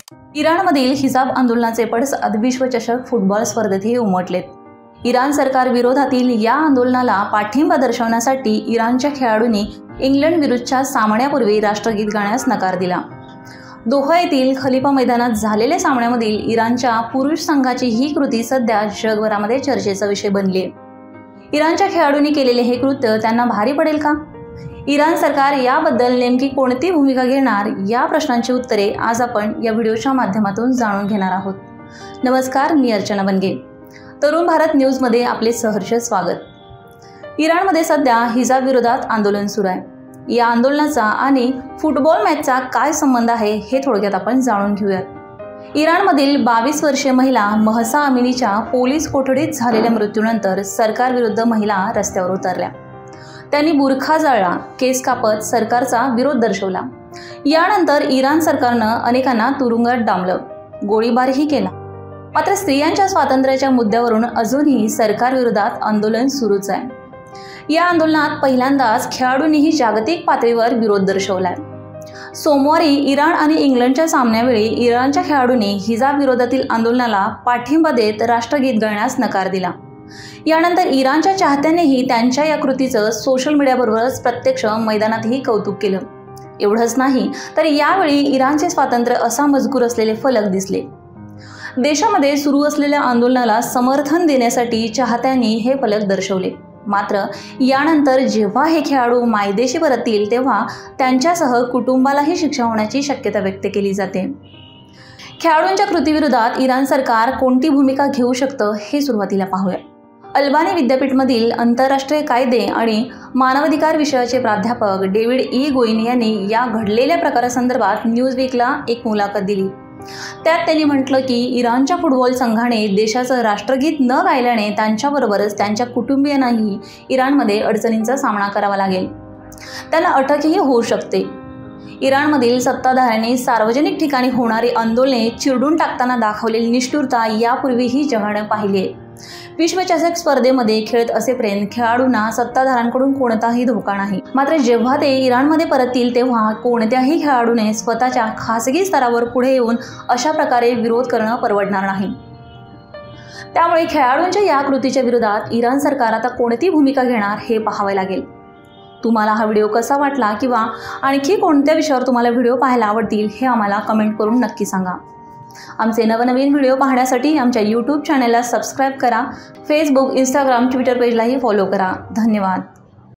इराणमधील हिजाब आंदोलनाचे पडसाद विश्वचषक फुटबॉल स्पर्धेतही उमटलेत. इराण सरकार विरोधातील या आंदोलनाला पाठिंबा दर्शवण्यासाठी इराणच्या खेळाडूंनी इंग्लंड विरुद्धच्या सामन्यापूर्वी राष्ट्रगीत गाण्यास नकार दिला. दोहा येथील खलिफा मैदानात झालेल्या सामन्यामधील इराणच्या पुरुष संघाची ही कृती सध्या जगभरामध्ये चर्चेचा विषय बनली आहे. इराणच्या खेळाडूंनी केलेले हे कृत्य त्यांना भारी पडेल का? इराण सरकार याबद्दल नेमकी कोणती भूमिका घेणार, या प्रश्नांची उत्तरे आज आपण या व्हिडिओच्या माध्यमातून जाणून घेणार आहोत. नमस्कार, मी अर्चना बनगे. तरुण भारत न्यूजमध्ये आपले सहर्ष स्वागत. इराणमध्ये सध्या हिजाब विरोधात आंदोलन सुरू आहे. या आंदोलनाचा आणि फुटबॉल मॅचचा काय संबंध आहे हे थोडक्यात आपण जाणून घेऊयात. इराणमधील 22 वर्षीय महिला महसा अमिनीच्या पोलीस कोठडीत झालेल्या मृत्यूनंतर सरकारविरुद्ध महिला रस्त्यावर उतरल्या. त्यांनी बुरखा जाळला, केस कापत सरकारचा विरोध दर्शवला. यानंतर इराण सरकारनं अनेकांना तुरुंगात डांबलं, गोळीबारही केला. मात्र स्त्रियांच्या स्वातंत्र्याच्या मुद्द्यावरून अजूनही सरकारविरोधात आंदोलन सुरूच आहे. या आंदोलनात पहिल्यांदाच खेळाडूंनीही जागतिक पातळीवर विरोध दर्शवलाय. सोमवारी इराण आणि इंग्लंडच्या सामन्यावेळी इराणच्या खेळाडूंनी हिजाब विरोधातील आंदोलनाला पाठिंबा देत राष्ट्रगीत गाण्यास नकार दिला. यानंतर इराणच्या चाहत्यांनीही त्यांच्या या कृतीचं सोशल मीडियाबरोबरच प्रत्यक्ष मैदानातही कौतुक केलं. एवढंच नाही तर यावेळी इराणचे स्वातंत्र्य असा मजकूर असलेले फलक दिसले. देशामध्ये सुरू असलेल्या आंदोलनाला समर्थन देण्यासाठी चाहत्यांनी हे फलक दर्शवले. मात्र यानंतर जेव्हा हे खेळाडू मायदेशी परततील तेव्हा त्यांच्यासह कुटुंबालाही शिक्षा होण्याची शक्यता व्यक्त केली जाते. खेळाडूंच्या कृतीविरोधात इराण सरकार कोणती भूमिका घेऊ शकतं हे सुरुवातीला पाहूया. अल्बानी विद्यापीठमधील आंतरराष्ट्रीय कायदे आणि मानवाधिकार विषयाचे प्राध्यापक डेव्हिड ई गोइन यांनी या घडलेल्या प्रकारासंदर्भात न्यूजवीकला एक मुलाखत दिली. त्यात त्यांनी म्हटलं की इराणच्या फुटबॉल संघाने देशाचं राष्ट्रगीत न गायल्याने त्यांच्याबरोबरच त्यांच्या कुटुंबियांनाही इराणमध्ये अडचणींचा सामना करावा लागेल. त्यांना अटकही होऊ शकते. इराणमधील सत्ताधाऱ्यांनी सार्वजनिक ठिकाणी होणारी आंदोलने चिरडून टाकताना दाखवलेली निष्ठुरता यापूर्वीही जगाने पाहिली आहे. विश्वचषक स्पर्धेमध्ये खेळत असेपर्यंत खेळाडूंना सत्ताधाऱ्यांकडून कोणताही धोका नाही. मात्र जेव्हा ते इराणमध्ये परततील तेव्हा कोणत्याही खेळाडूने स्वतःच्या खासगी स्तरावर पुढे येऊन अशा प्रकारे विरोध करणं परवडणार नाही. त्यामुळे खेळाडूंच्या या कृतीच्या विरोधात इराण सरकार आता कोणती भूमिका घेणार हे पाहावे लागेल. तुम्हाला हा व्हिडिओ कसा वाटला किंवा आणखी कोणत्या विषयावर तुम्हाला व्हिडिओ पाहायला आवडतील हे आम्हाला कमेंट करून नक्की सांगा. आमचे नवनवीन व्हिडिओ पाहण्यासाठी आमच्या YouTube चॅनलला सबस्क्राईब करा. फेसबुक, इंस्टाग्राम, ट्विटर पेजलाही फॉलो करा. धन्यवाद.